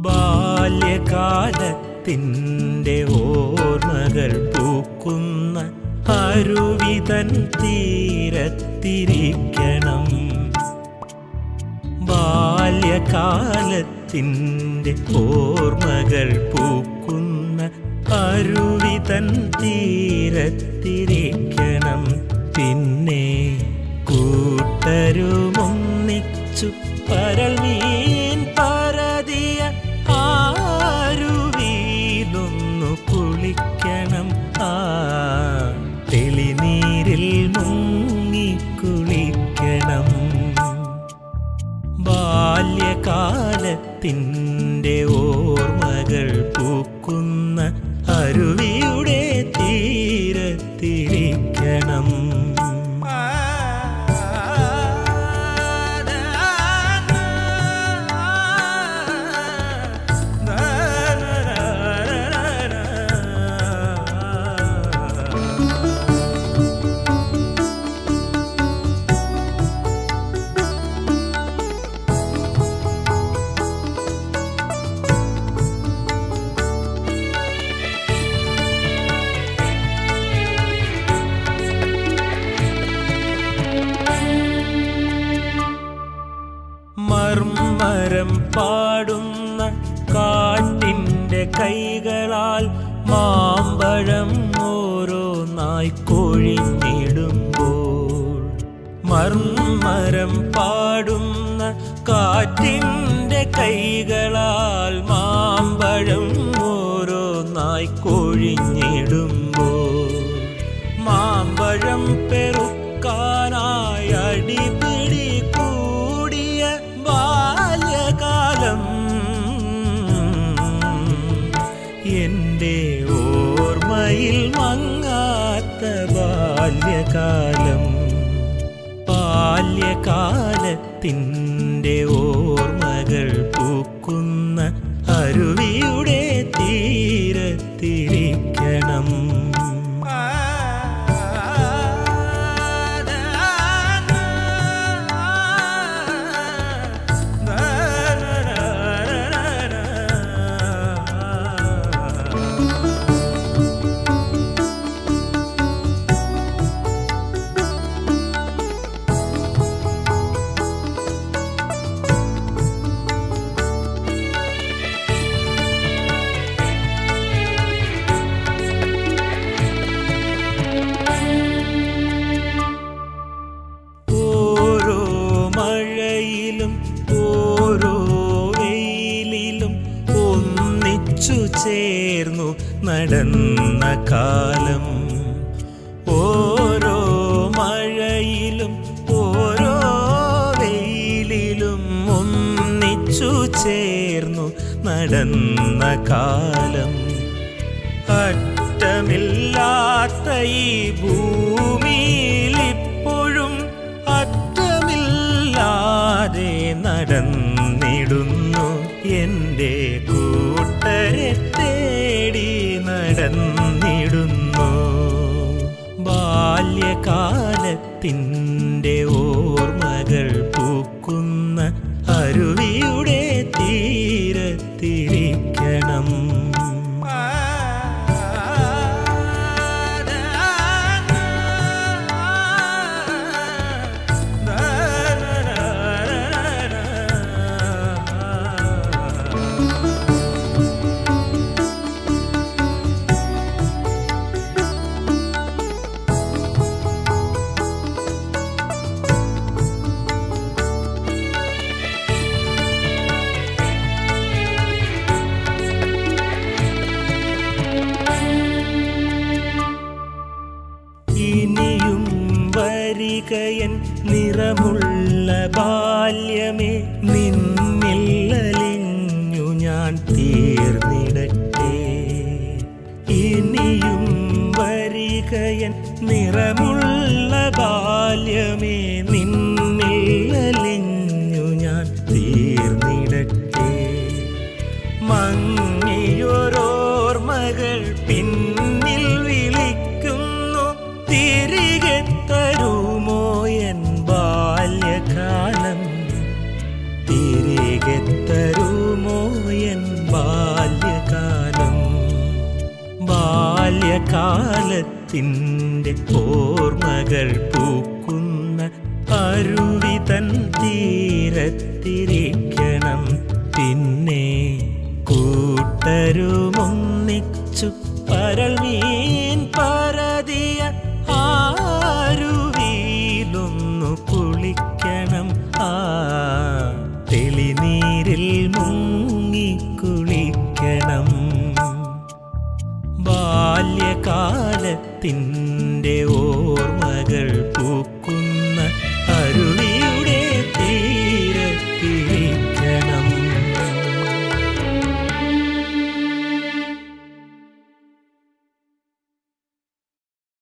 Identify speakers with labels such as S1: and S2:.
S1: ബാല്യകാലത്തിൻ്റെ ഓർമ്മകൾ പൂക്കുന്ന അരുവിതൻ തീരത്തിരിക്കണം. ബാല്യകാലത്തിൻ്റെ ഓർമ്മകൾ പൂക്കുന്ന അരുവിതൻ തീരത്തിരിക്കണം. പിന്നെ കൂട്ടരുമൊന്നിച്ചു പരൽമീൻ പരതിയ ആരുവിയിലൊന്നു കുളിക്കണം. ആ തെളിനീരിൽ മുങ്ങിക്കുളിക്കണം. ബാല്യകാലത്തിൻ്റെ ഓർമ്മകൾ പൂക്കുന്ന അരുവിയുടെ തീരത്തിരിക്കണം. മർമ്മരം പാടുന്ന കാട്ടിൻ്റെ കൈകളാൽ മാമ്പഴം ഓരോന്നായി കൊഴിഞ്ഞിടുമ്പോൾ, മർമ്മരം പാടുന്ന കാറ്റിൻ്റെ കൈകളാൽ മാമ്പഴം ഓരോന്നായി കൊഴിഞ്ഞിടുമ്പോൾ, മാമ്പഴം പെറുക്കാനായി അടിപിടി കൂടിയ ബാല്യകാലം എൻ്റെ ഓർമ്മയിൽ മങ്ങാത്ത ബാല്യകാലം. ബാല്യകാലത്തിൻ്റെ ഓർമ്മകൾ പൂക്കുന്ന അരുവിയുടെ തീരത്തിരിക്കണം. ഓരോ വെയിലിലും ഒന്നിച്ചു ചേർന്നു നടന്ന കാലം, ഓരോ മഴയിലും ഓരോ വെയിലിലും ഒന്നിച്ചു ചേർന്നു നടന്ന കാലം. അറ്റമില്ലാത്ത ഈ ഭൂമിയിൽ ഇപ്പോഴും അറ്റമില്ലാതെ നടന്നിടുന്നു. എൻ്റെ കൂട്ടരെ തേടി നടന്നിടുന്നു. ബാല്യകാലത്തിൻ്റെ ഓർമ്മകൾ പൂക്കുന്ന അരുവിയുടെ തീരത്തിരിക്കണം. ഇനിയും വരികയൻ നിറമുള്ള ബാല്യമേ, നിന്നിലലിഞ്ഞു ഞാൻ തീർന്നിടട്ടെ. ഇനിയും വരികയൻ നിറമുള്ള ബാല്യമേ, നിന്നിലലിഞ്ഞു ഞാൻ തീർന്നിടട്ടെ. മങ്ങിയൊരോർമ്മകൾ പിന്നിൽ വിളിക്കുന്നു, തിരികെ തരുമോ എൻ ബാല്യകാലം, തിരികെ തരുമോ എൻ ബാല്യകാലത്തിൻ്റെ ഓർമ്മകൾ പൂക്കുന്ന അരുവി തൻ തീരത്തിരിക്കണം. പിന്നെ കൂട്ടരുമൊന്നിച്ചു പരൽ മീൻ പരതിയ ആരുവിയിലൊന്നു കുളിക്കണം. ആ തെളിനീരിൽ മുങ്ങിക്കുളിക്കണം. ബാല്യകാലത്തിൻ്റെ ഓർമ്മകൾ പൂക്കുന്ന